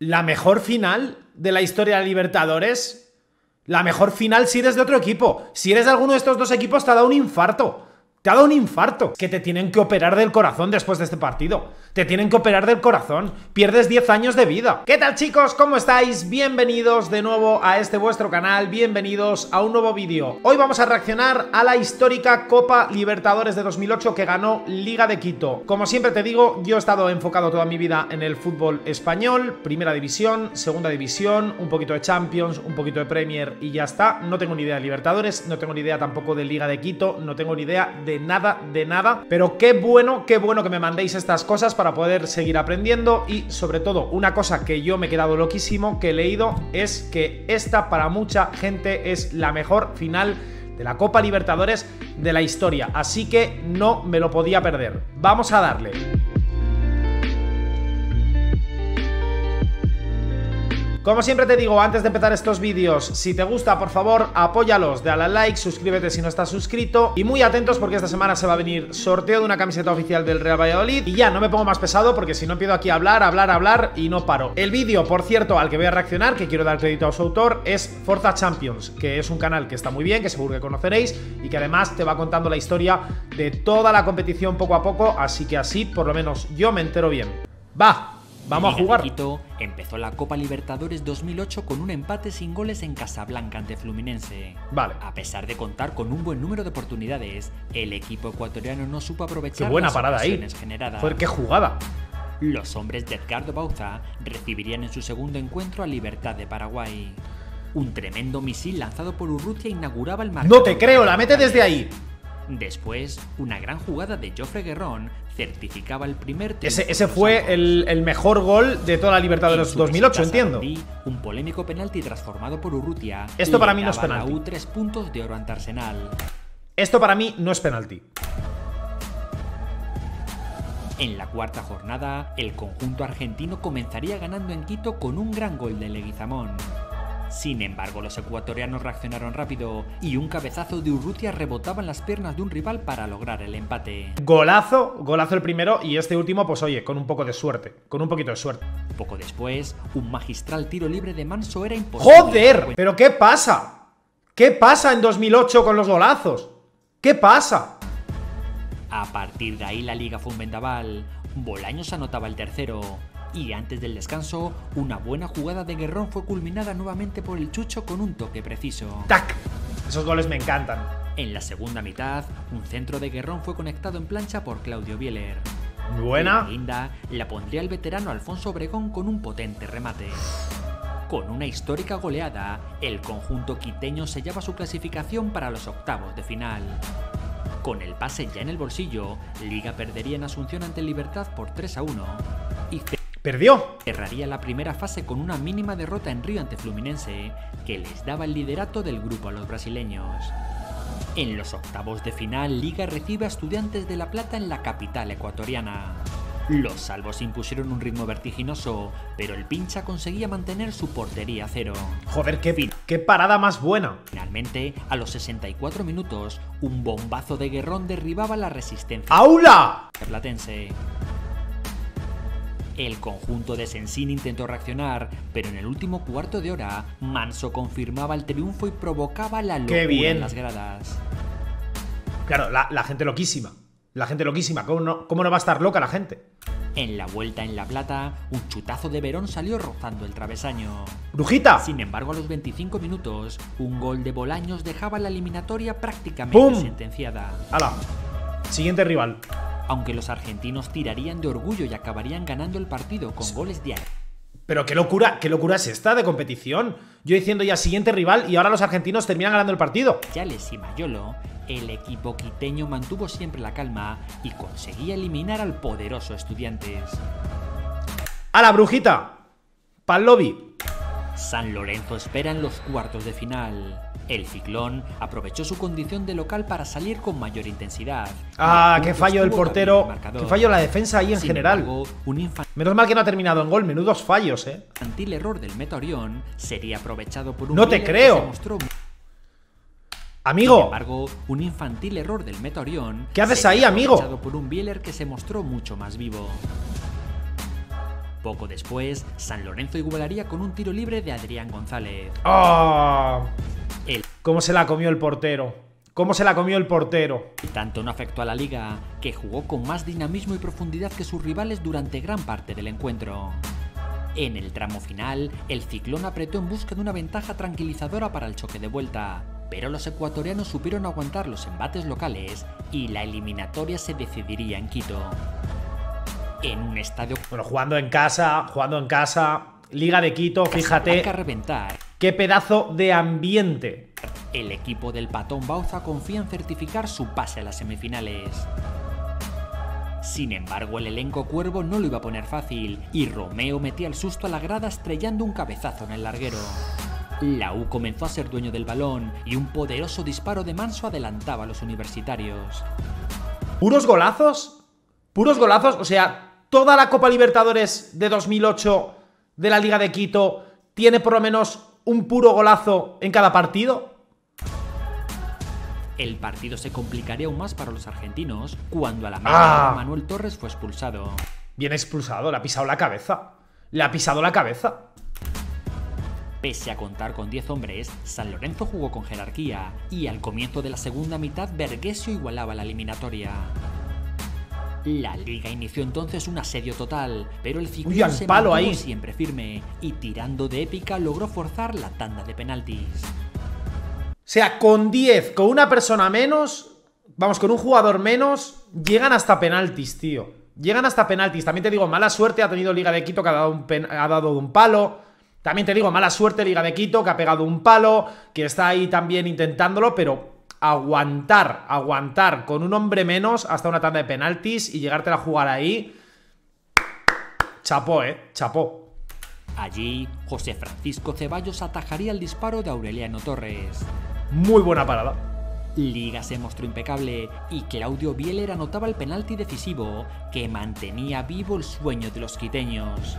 la mejor final de la historia de Libertadores. La mejor final si eres de otro equipo. Si eres de alguno de estos dos equipos te ha dado un infarto. Te ha dado un infarto. Que te tienen que operar del corazón después de este partido. Te tienen que operar del corazón. Pierdes 10 años de vida. ¿Qué tal, chicos? ¿Cómo estáis? Bienvenidos de nuevo a este vuestro canal. Bienvenidos a un nuevo vídeo. Hoy vamos a reaccionar a la histórica Copa Libertadores de 2008 que ganó Liga de Quito. Como siempre te digo, yo he estado enfocado toda mi vida en el fútbol español. Primera división, segunda división, un poquito de Champions, un poquito de Premier y ya está. No tengo ni idea de Libertadores, no tengo ni idea tampoco de Liga de Quito, no tengo ni idea de nada, pero qué bueno que me mandéis estas cosas para poder seguir aprendiendo. Y sobre todo, una cosa que yo me he quedado loquísimo, que he leído, es que esta para mucha gente es la mejor final de la Copa Libertadores de la historia, así que no me lo podía perder. Vamos a darle. Como siempre te digo, antes de empezar estos vídeos, si te gusta, por favor, apóyalos, dale al like, suscríbete si no estás suscrito. Y muy atentos porque esta semana se va a venir sorteo de una camiseta oficial del Real Valladolid. Y ya, no me pongo más pesado porque si no empiezo aquí a hablar y no paro. El vídeo, por cierto, al que voy a reaccionar, que quiero dar crédito a su autor, es Forza Champions, que es un canal que está muy bien, que seguro que conoceréis, y que además te va contando la historia de toda la competición poco a poco, así que así, por lo menos, yo me entero bien. ¡Va! Vamos a jugar. Quito empezó la Copa Libertadores 2008 con un empate sin goles en Casablanca ante Fluminense. Vale. A pesar de contar con un buen número de oportunidades, el equipo ecuatoriano no supo aprovechar qué buena las parada ocasiones ahí. generadas. Joder, qué jugada. Los hombres de Edgardo Bauza recibirían en su segundo encuentro a Libertad de Paraguay. Un tremendo misil lanzado por Urrutia inauguraba el marcador. No te creo, la mete desde ahí. Después, una gran jugada de Jofre Guerrón certificaba el primer triunfo. Ese fue el mejor gol de toda la Libertadores 2008, entiendo. Un polémico penalti transformado por Urrutia. Esto para mí no es penalti. La U 3 puntos de oro ante Arsenal. Esto para mí no es penalti. En la cuarta jornada, el conjunto argentino comenzaría ganando en Quito con un gran gol de Leguizamón. Sin embargo, los ecuatorianos reaccionaron rápido y un cabezazo de Urrutia rebotaba en las piernas de un rival para lograr el empate. Golazo el primero y este último, pues oye, con un poco de suerte, con un poquito de suerte. Poco después, un magistral tiro libre de Manso era imposible. ¡Joder! ¿Pero qué pasa? ¿Qué pasa en 2008 con los golazos? ¿Qué pasa? A partir de ahí la liga fue un vendaval. Bolaños anotaba el tercero. Y antes del descanso, una buena jugada de Guerrón fue culminada nuevamente por el Chucho con un toque preciso. ¡Tac! Esos goles me encantan. En la segunda mitad, un centro de Guerrón fue conectado en plancha por Claudio Bieler. Muy buena. La guinda la pondría el veterano Alfonso Obregón con un potente remate. Con una histórica goleada, el conjunto quiteño sellaba su clasificación para los octavos de final. Con el pase ya en el bolsillo, Liga perdería en Asunción ante Libertad por 3-1 y perdió. Cerraría la primera fase con una mínima derrota en Río ante Fluminense, que les daba el liderato del grupo a los brasileños. En los octavos de final, Liga recibe a Estudiantes de La Plata en la capital ecuatoriana. Los salvos impusieron un ritmo vertiginoso, pero el pincha conseguía mantener su portería a cero. Joder, qué parada más buena. Finalmente, a los 64 minutos, un bombazo de Guerrón derribaba la resistencia ¡Aula! platense. El conjunto de Sensín intentó reaccionar, pero en el último cuarto de hora, Manso confirmaba el triunfo y provocaba la locura en las gradas. Claro, la gente loquísima. La gente loquísima. ¿Cómo no va a estar loca la gente? En la vuelta en La Plata, un chutazo de Verón salió rozando el travesaño. ¡Brujita! Sin embargo, a los 25 minutos, un gol de Bolaños dejaba la eliminatoria prácticamente sentenciada. ¡Hala! Siguiente rival. Aunque los argentinos tirarían de orgullo y acabarían ganando el partido con goles de... Pero qué locura es esta de competición. Yo diciendo ya siguiente rival y ahora los argentinos terminan ganando el partido. Yales y Mayolo, el equipo quiteño mantuvo siempre la calma y conseguía eliminar al poderoso Estudiantes. ¡A la brujita! ¡Pal lobby! San Lorenzo espera en los cuartos de final. El Ciclón aprovechó su condición de local para salir con mayor intensidad. ¡Ah, qué fallo del portero! ¡Qué fallo la defensa ahí en general! Embargo, menos mal que no ha terminado en gol, menudos fallos, El infantil error del Meta Orión sería aprovechado por un... ¡No te creo! ¡Amigo! Sin embargo, un infantil error del Meta Orión... ¿Qué haces ahí, amigo? Aprovechado por un Bieler que se mostró mucho más vivo. Poco después, San Lorenzo igualaría con un tiro libre de Adrián González. ¡Oh! El ¿Cómo se la comió el portero? ¿Cómo se la comió el portero? tanto no afectó a la liga, que jugó con más dinamismo y profundidad que sus rivales durante gran parte del encuentro. En el tramo final, el Ciclón apretó en busca de una ventaja tranquilizadora para el choque de vuelta, pero los ecuatorianos supieron aguantar los embates locales y la eliminatoria se decidiría en Quito. En un estadio Bueno, jugando en casa, Liga de Quito, fíjate a reventar, qué pedazo de ambiente. el equipo del Patón Bauza confía en certificar su pase a las semifinales. Sin embargo, el elenco cuervo no lo iba a poner fácil y Romeo metía el susto a la grada estrellando un cabezazo en el larguero. La U comenzó a ser dueño del balón y un poderoso disparo de Manso adelantaba a los universitarios. ¿Puros golazos? ¿Puros golazos? O sea, toda la Copa Libertadores de 2008 de la Liga de Quito tiene por lo menos un puro golazo en cada partido. El partido se complicaría aún más para los argentinos cuando a la media hora Manuel Torres fue expulsado. Bien expulsado, le ha pisado la cabeza. Le ha pisado la cabeza. Pese a contar con 10 hombres, San Lorenzo jugó con jerarquía y al comienzo de la segunda mitad Vergesio igualaba la eliminatoria. La liga inició entonces un asedio total, pero el Ciclón se palo mantuvo ahí. siempre firme y tirando de épica logró forzar la tanda de penaltis. O sea, con 10, con una persona menos, vamos, con un jugador menos, llegan hasta penaltis, tío. Llegan hasta penaltis. También te digo, mala suerte ha tenido Liga de Quito, que ha dado un palo. También te digo, mala suerte Liga de Quito, que ha pegado un palo, que está ahí también intentándolo, pero aguantar con un hombre menos hasta una tanda de penaltis y llegártela a jugar ahí. Chapó, chapó. Allí, José Francisco Ceballos atajaría el disparo de Aureliano Torres. Muy buena parada. Liga se mostró impecable y Claudio Bieler anotaba el penalti decisivo que mantenía vivo el sueño de los quiteños.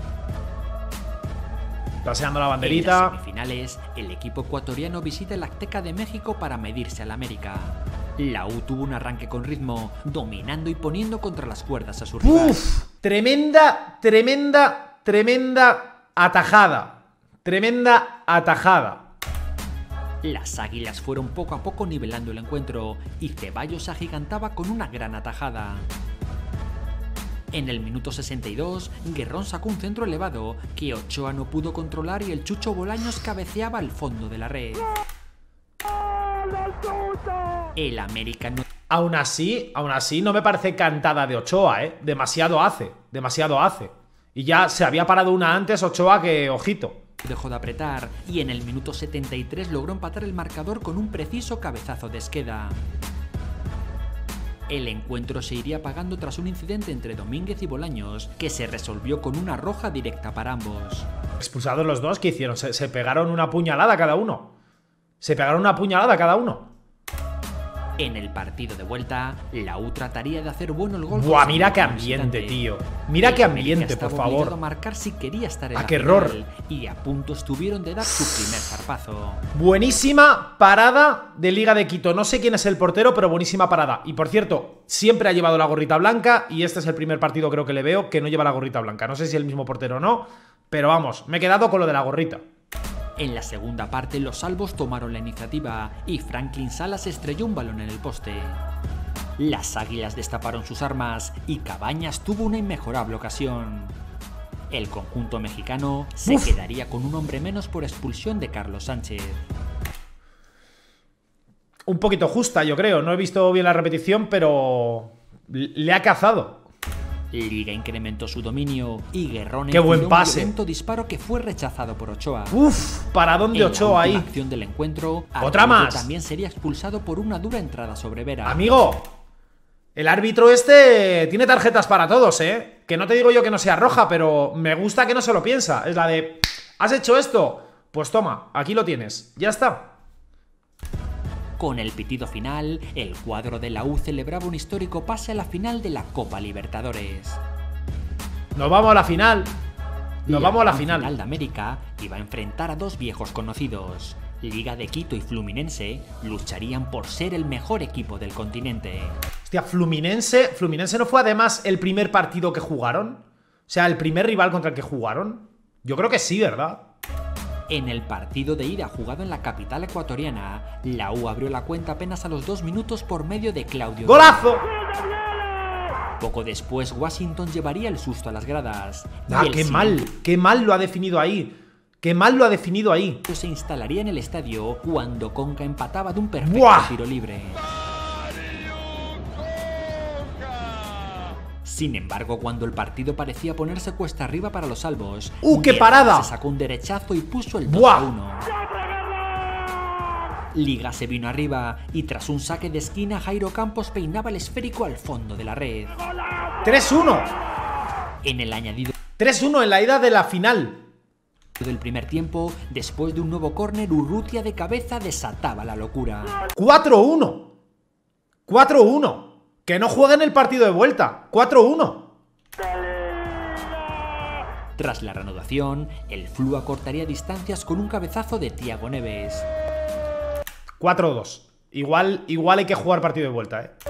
Paseando la En banderita. las semifinales, el equipo ecuatoriano visita el Azteca de México para medirse al América. La U tuvo un arranque con ritmo, dominando y poniendo contra las cuerdas a su rival. ¡Uf! Tremenda atajada. Tremenda atajada. Las águilas fueron poco a poco nivelando el encuentro y Ceballos se agigantaba con una gran atajada. En el minuto 62, Guerrón sacó un centro elevado que Ochoa no pudo controlar y el Chucho Bolaños cabeceaba al fondo de la red. El América no Aún así, no me parece cantada de Ochoa, Demasiado hace. Y ya se había parado una antes Ochoa que, ojito. dejó de apretar y en el minuto 73 logró empatar el marcador con un preciso cabezazo de Esqueda. El encuentro se iría apagando tras un incidente entre Domínguez y Bolaños, que se resolvió con una roja directa para ambos. Expulsados los dos, ¿qué hicieron? Se pegaron una puñalada cada uno. En el partido de vuelta, la U trataría de hacer bueno el gol. Buah, mira qué ambiente, tío. Mira qué ambiente, por Estaba obligado favor. a marcar si quería estar en la qué final, error. y a punto estuvieron de dar su primer zarpazo. Buenísima parada de Liga de Quito. No sé quién es el portero, pero buenísima parada. Y por cierto, siempre ha llevado la gorrita blanca y este es el primer partido creo que le veo que no lleva la gorrita blanca. No sé si es el mismo portero o no, pero vamos, me he quedado con lo de la gorrita. En la segunda parte, los salvos tomaron la iniciativa y Franklin Salas estrelló un balón en el poste. Las águilas destaparon sus armas y Cabañas tuvo una inmejorable ocasión. El conjunto mexicano se quedaría con un hombre menos por expulsión de Carlos Sánchez. Un poquito justa, yo creo. No he visto bien la repetición, pero le ha cazado. Liga incrementó su dominio y Guerrón ¡Qué buen pase! un violento disparo que fue rechazado por Ochoa. Uf, paradón de Ochoa ahí. En la última acción del encuentro, ¡Otra Araujo más! también sería expulsado por una dura entrada sobre Vera. Amigo, el árbitro este tiene tarjetas para todos, Que no te digo yo que no sea roja, pero me gusta que no se lo piensa. Es la de, ¿has hecho esto? Pues toma, aquí lo tienes. Ya está. Con el pitido final, el cuadro de la U celebraba un histórico pase a la final de la Copa Libertadores. Nos vamos a la final. Nos vamos a la final final. de América iba a enfrentar a dos viejos conocidos. Liga de Quito y Fluminense lucharían por ser el mejor equipo del continente. Hostia, Fluminense no fue además el primer partido que jugaron. O sea, el primer rival contra el que jugaron. Yo creo que sí, ¿verdad? En el partido de ida jugado en la capital ecuatoriana, la U abrió la cuenta apenas a los 2 minutos por medio de Claudio. ¡Golazo! Poco después, Washington llevaría el susto a las gradas. Ah, qué mal lo ha definido ahí. Qué mal lo ha definido ahí. Se instalaría en el estadio cuando Conca empataba de un perfecto tiro libre. Sin embargo, cuando el partido parecía ponerse cuesta arriba para los albos, ¡qué parada! Se sacó un derechazo y puso el 2-1. Liga se vino arriba y tras un saque de esquina, Jairo Campos peinaba el esférico al fondo de la red. 3-1. En el añadido 3-1 en la ida de la final del primer tiempo, después de un nuevo córner, Urrutia de cabeza desataba la locura. 4-1. 4-1. Que no jueguen el partido de vuelta. 4-1. Tras la reanudación, el Flu acortaría distancias con un cabezazo de Thiago Neves. 4-2. Igual hay que jugar partido de vuelta, ¿eh?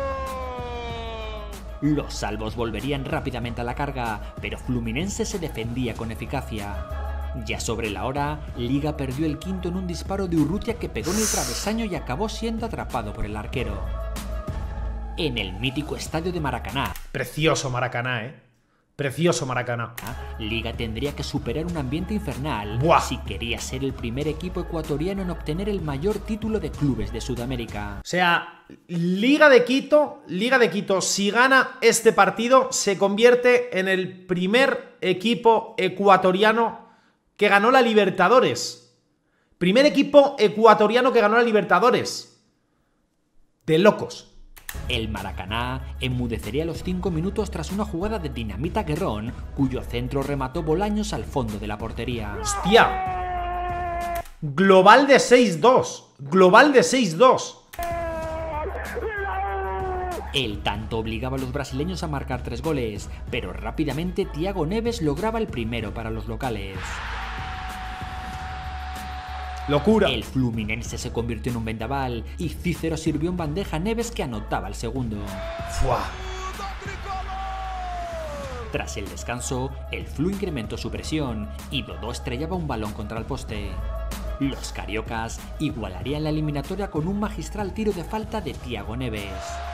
Los salvos volverían rápidamente a la carga, pero Fluminense se defendía con eficacia. Ya sobre la hora, Liga perdió el quinto en un disparo de Urrutia que pegó en el travesaño y acabó siendo atrapado por el arquero. En el mítico estadio de Maracaná. Precioso Maracaná, ¿eh? Precioso Maracaná. Liga tendría que superar un ambiente infernal si quería ser el primer equipo ecuatoriano en obtener el mayor título de clubes de Sudamérica. O sea, Liga de Quito, si gana este partido, se convierte en el primer equipo ecuatoriano que ganó la Libertadores. Primer equipo ecuatoriano que ganó la Libertadores. De locos. El Maracaná enmudecería a los 5 minutos tras una jugada de Dinamita Guerrón, cuyo centro remató Bolaños al fondo de la portería. ¡Hostia! Global de 6-2. Global de 6-2. El tanto obligaba a los brasileños a marcar 3 goles, pero rápidamente Thiago Neves lograba el primero para los locales. Locura. El Fluminense se convirtió en un vendaval y Cícero sirvió en bandeja a Neves, que anotaba el segundo. ¡Fua! Tras el descanso, el Flu incrementó su presión y Dodó estrellaba un balón contra el poste. Los cariocas igualarían la eliminatoria con un magistral tiro de falta de Thiago Neves.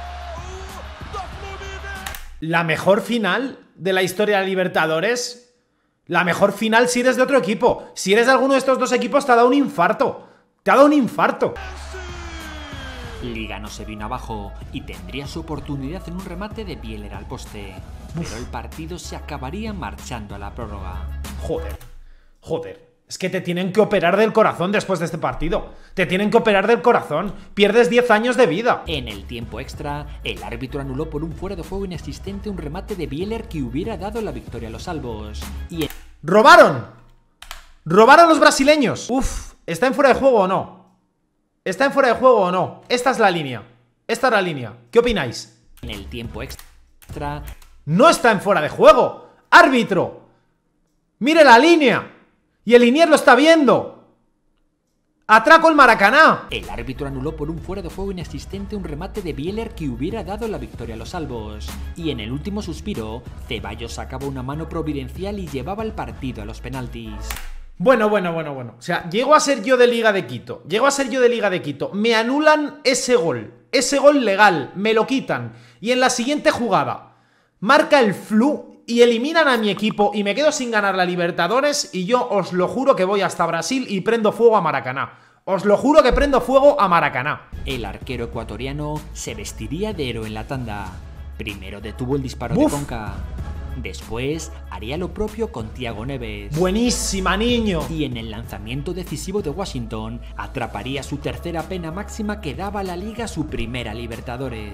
La mejor final de la historia de Libertadores. La mejor final si eres de otro equipo. Si eres de alguno de estos dos equipos, te ha dado un infarto. Te ha dado un infarto. Liga no se vino abajo y tendría su oportunidad en un remate de Bieler al poste. Pero el partido se acabaría marchando a la prórroga. Joder. Es que te tienen que operar del corazón después de este partido. Te tienen que operar del corazón. Pierdes 10 años de vida. En el tiempo extra, el árbitro anuló por un fuera de juego inexistente un remate de Bieler que hubiera dado la victoria a los albos. Y ¡robaron! ¡Robaron los brasileños! Uf, ¿está en fuera de juego o no? ¿Está en fuera de juego o no? Esta es la línea. Esta es la línea. ¿Qué opináis? En el tiempo extra... ¡No está en fuera de juego! ¡Árbitro! ¡Mire la línea! ¡Y el Liniers lo está viendo! ¡Atraco el Maracaná! El árbitro anuló por un fuera de juego inexistente un remate de Bieler que hubiera dado la victoria a los albos. Y en el último suspiro, Ceballos sacaba una mano providencial y llevaba el partido a los penaltis. Bueno. O sea, llego a ser yo de Liga de Quito. Me anulan ese gol. Ese gol legal. Me lo quitan. Y en la siguiente jugada, marca el Flu y eliminan a mi equipo y me quedo sin ganar la Libertadores, y yo os lo juro que voy hasta Brasil y prendo fuego a Maracaná. Os lo juro que prendo fuego a Maracaná. El arquero ecuatoriano se vestiría de héroe en la tanda. Primero detuvo el disparo de Conca. Después haría lo propio con Thiago Neves. ¡Buenísima, niño! Y en el lanzamiento decisivo de Washington, atraparía su tercera pena máxima que daba a la Liga su primera Libertadores.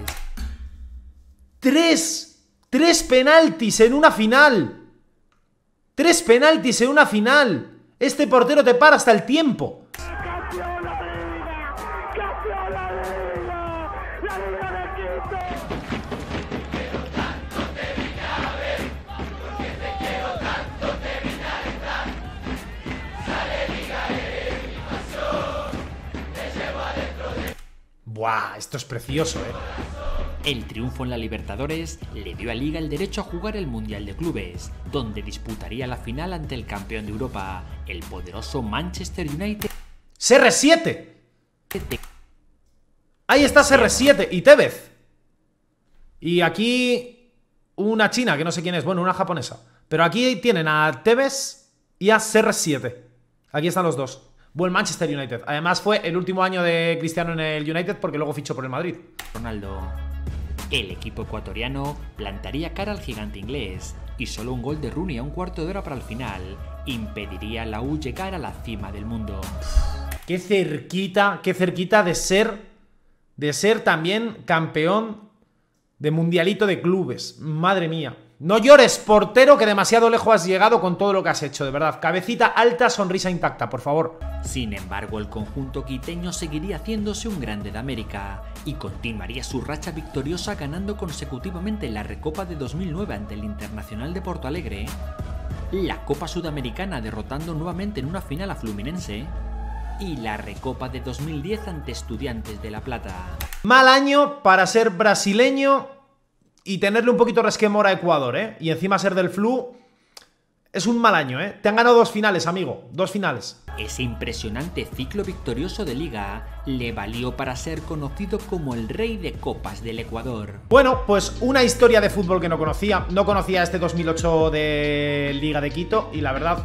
¡Tres penaltis en una final! ¡3 penaltis en una final! Este portero te para hasta el tiempo. Buah, esto es precioso, El triunfo en la Libertadores le dio a Liga el derecho a jugar el Mundial de Clubes, donde disputaría la final ante el campeón de Europa, el poderoso Manchester United. CR7. Ahí está CR7 y Tevez. Y aquí una china, que no sé quién es, bueno, una japonesa. Pero aquí tienen a Tevez y a CR7. Aquí están los dos. Buen Manchester United. Además fue el último año de Cristiano en el United porque luego fichó por el Madrid. Ronaldo. El equipo ecuatoriano plantaría cara al gigante inglés y solo un gol de Rooney a un cuarto de hora para el final impediría a la U llegar a la cima del mundo. Qué cerquita de ser también campeón de mundialito de clubes. Madre mía. No llores, portero, que demasiado lejos has llegado con todo lo que has hecho, de verdad. Cabecita alta, sonrisa intacta, por favor. Sin embargo, el conjunto quiteño seguiría haciéndose un grande de América y continuaría su racha victoriosa ganando consecutivamente la Recopa de 2009 ante el Internacional de Porto Alegre, la Copa Sudamericana derrotando nuevamente en una final a Fluminense y la Recopa de 2010 ante Estudiantes de La Plata. Mal año para ser brasileño y tenerle un poquito resquemor a Ecuador, ¿eh? Y encima ser del Flu es un mal año, ¿eh? Te han ganado 2 finales, amigo. 2 finales. Ese impresionante ciclo victorioso de Liga le valió para ser conocido como el rey de copas del Ecuador. Bueno, pues una historia de fútbol que no conocía. No conocía este 2008 de Liga de Quito y la verdad,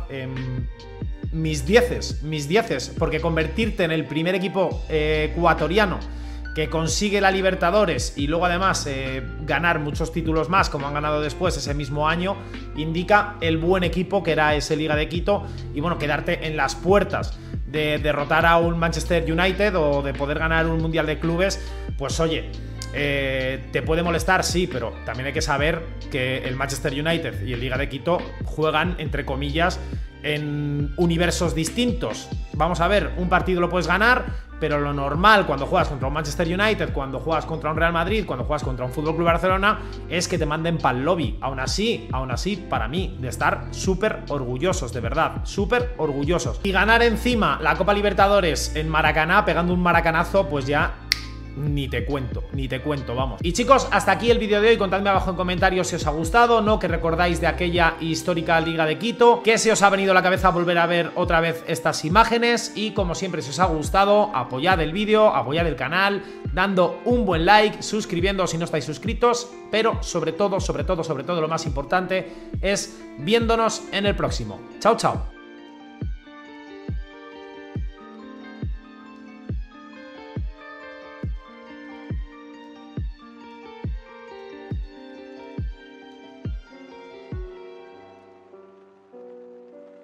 mis dieces, porque convertirte en el primer equipo ecuatoriano que consigue la Libertadores y luego además ganar muchos títulos más como han ganado después ese mismo año, indica el buen equipo que era ese Liga de Quito y bueno, quedarte en las puertas de derrotar a un Manchester United o de poder ganar un Mundial de Clubes, pues oye, te puede molestar, sí, pero también hay que saber que el Manchester United y el Liga de Quito juegan, entre comillas, en universos distintos. Vamos a ver, un partido lo puedes ganar, pero lo normal cuando juegas contra un Manchester United, cuando juegas contra un Real Madrid, cuando juegas contra un FC Barcelona, es que te manden pa'l lobby. Aún así, para mí, de estar súper orgullosos, de verdad, súper orgullosos. Y ganar encima la Copa Libertadores en Maracaná, pegando un maracanazo, pues ya ni te cuento, vamos. Y chicos, hasta aquí el vídeo de hoy. Contadme abajo en comentarios si os ha gustado, ¿no? Que recordáis de aquella histórica Liga de Quito, que se os ha venido a la cabeza volver a ver otra vez estas imágenes. Y como siempre, si os ha gustado, apoyad el vídeo, apoyad el canal, dando un buen like, suscribiéndoos si no estáis suscritos, pero sobre todo, lo más importante es viéndonos en el próximo. Chao, chao.